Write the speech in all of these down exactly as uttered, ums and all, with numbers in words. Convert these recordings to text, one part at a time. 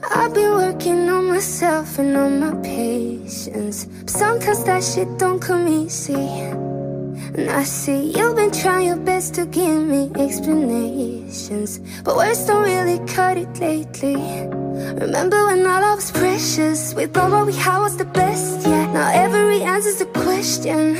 I've been working on myself and on my patience, but sometimes that shit don't come easy. And I see you've been trying your best to give me explanations, but words don't really cut it lately. Remember when all I was precious, we thought what we had was the best, yeah. Now every answer's a question.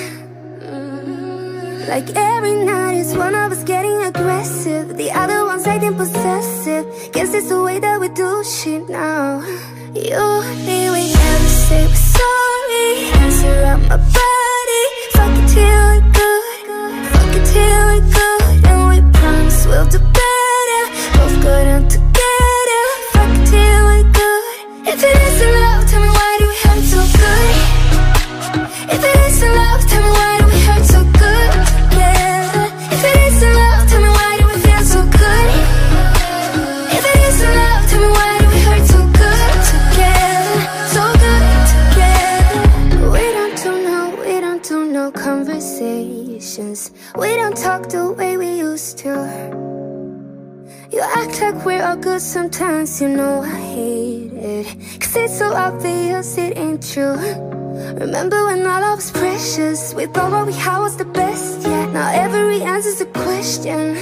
Like every night it's one of us getting aggressive, the other one's acting possessive. Guess it's the way that we do shit now. You me, we never say we're sorry. Answer up my body, fuck it till we're good, fuck it till we're good. And we promise we'll do better, both good and together. Fuck it till we're good. If it isn't love, tell me why do we hurt so good? If it isn't love, tell me why do we hurt so good? Yeah. If it isn't love, tell me why do we feel so good? If it isn't love, tell me why do we hurt so good together, so good together. We don't do no, we don't do no conversations. We don't talk the way we used to. You act like we're all good sometimes, you know I hate it, cause it's so obvious it ain't true. Remember when all I was precious, we thought what we had was the best, yeah. Now every answer's a question.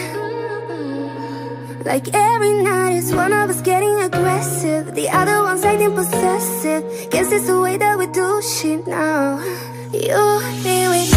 Like every night it's one of us getting aggressive, the other one's acting possessive. Guess it's the way that we do shit now. You, me, we